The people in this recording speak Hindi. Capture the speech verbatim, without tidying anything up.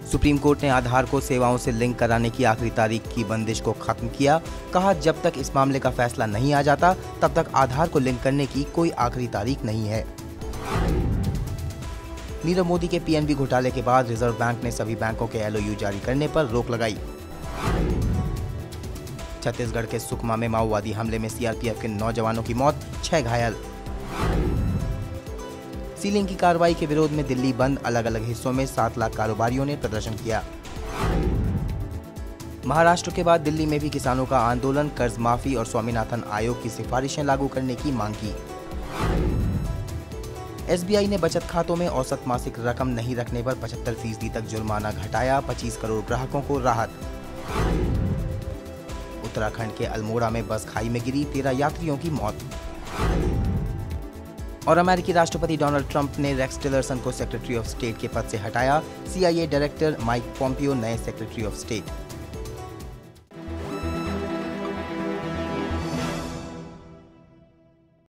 सुप्रीम कोर्ट ने आधार को सेवाओं से लिंक कराने की आखिरी तारीख की बंदिश को खत्म किया। कहा, जब तक इस मामले का फैसला नहीं आ जाता तब तक आधार को लिंक करने की कोई आखिरी तारीख नहीं है। नीरव मोदी के पीएनबी घोटाले के बाद रिजर्व बैंक ने सभी बैंकों के एलओयू जारी करने पर रोक लगाई। छत्तीसगढ़ के सुकमा में माओवादी हमले में सीआरपीएफ के नौ जवानों की मौत, छह घायल। सीलिंग की कार्रवाई के विरोध में दिल्ली बंद, अलग अलग हिस्सों में सात लाख कारोबारियों ने प्रदर्शन किया। महाराष्ट्र के बाद दिल्ली में भी किसानों का आंदोलन, कर्ज माफी और स्वामीनाथन आयोग की सिफारिशें लागू करने की मांग की। एसबीआई ने बचत खातों में औसत मासिक रकम नहीं रखने पर पचहत्तर फीसदी तक जुर्माना घटाया, पच्चीस करोड़ ग्राहकों को राहत। उत्तराखंड के अल्मोड़ा में बस खाई में गिरी, तेरह यात्रियों की मौत। और अमेरिकी राष्ट्रपति डोनाल्ड ट्रंप ने रेक्स टिलरसन को सेक्रेटरी ऑफ स्टेट के पद से हटाया। सीआईए डायरेक्टर माइक पोम्पियो नए सेक्रेटरी ऑफ स्टेट।